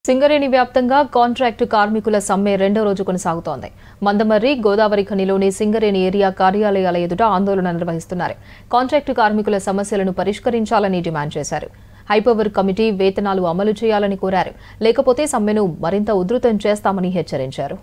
సింగరేణి వ్యాప్తంగా కాంట్రాక్టు కార్మికుల సమ్మె రెండో రోజు కొనసాగుతోంది. మందమర్రి గోదావరి ఖనిలోని సింగరేణి ఏరియా కార్యాలయాల ఎదుట ఆందోళన నిర్వహిస్తున్నారు. కాంట్రాక్టు కార్మికుల సమస్యలను పరిష్కరించాలని డిమాండ్ చేశారు. హైపవర్ కమిటీ వేతనాలు అమలు చేయాలని కోరారు. లేకపోతే సమ్మెను మరింత ఉధృతం చేస్తామని హెచ్చరించారు.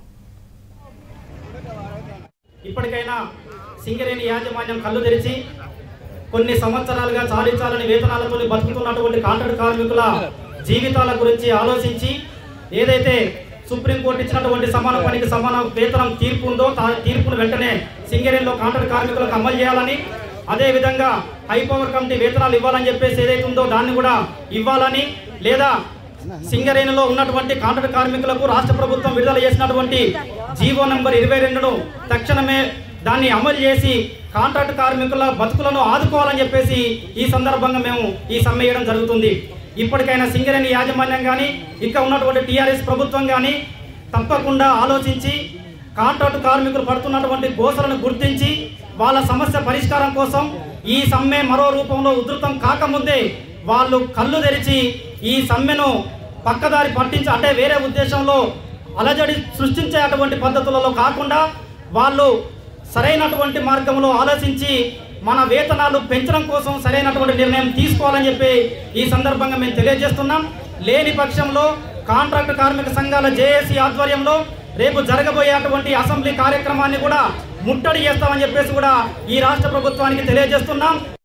ఇప్పటికైనా సింగరేణి యాజమాన్యం కళ్ళు తెరిచి కొన్ని సంవత్సరాలుగా చాలించాలని వేతనాలతో బతుకుతున్నటువంటి కాంట్రాక్టు కార్మికుల జీవితాల గురించి ఆలోచించి ఏదైతే సుప్రీంకోర్టు ఇచ్చినటువంటి సమాన పనికి సమాన వేతనం తీర్పు ఉందో తీర్పును వెంటనే సింగరేణిలో కాంట్రాక్టు కార్మికులకు అమలు చేయాలని, అదేవిధంగా హైపవర్ కమిటీ వేతనాలు ఇవ్వాలని చెప్పేసి ఏదైతే ఉందో దాన్ని కూడా ఇవ్వాలని, లేదా సింగరేణిలో ఉన్నటువంటి కాంట్రాక్టు కార్మికులకు రాష్ట్ర ప్రభుత్వం విడుదల చేసినటువంటి జీవో నంబర్ 22ను తక్షణమే దాన్ని అమలు చేసి కాంట్రాక్టు కార్మికుల బతుకులను ఆదుకోవాలని చెప్పేసి ఈ సందర్భంగా మేము ఈ సమ్మె చేయడం జరుగుతుంది. ఇప్పటికైనా సింగరేణి యాజమాన్యం కానీ ఇక్కడ ఉన్నటువంటి టీఆర్ఎస్ ప్రభుత్వం కానీ తప్పకుండా ఆలోచించి కాంట్రాక్టు కార్మికులు పడుతున్నటువంటి గోసలను గుర్తించి వాళ్ళ సమస్య పరిష్కారం కోసం ఈ సమ్మె మరో రూపంలో ఉధృతం కాకముందే వాళ్ళు కళ్ళు తెరిచి ఈ సమ్మెను పక్కదారి పట్టించి అంటే వేరే ఉద్దేశంలో అలజడి సృష్టించే అటువంటి పద్ధతులలో కాకుండా వాళ్ళు సరైనటువంటి మార్గంలో ఆలోచించి మన వేతనాలు పెంచడం కోసం సరైనటువంటి నిర్ణయం తీసుకోవాలని చెప్పి ఈ సందర్భంగా మేము తెలియజేస్తున్నాం. లేని పక్షంలో కాంట్రాక్టు కార్మిక సంఘాల జేఏసీ ఆధ్వర్యంలో రేపు జరగబోయేటువంటి అసెంబ్లీ కార్యక్రమాన్ని కూడా ముట్టడి చేస్తామని చెప్పేసి కూడా ఈ రాష్ట్ర ప్రభుత్వానికి తెలియజేస్తున్నాం.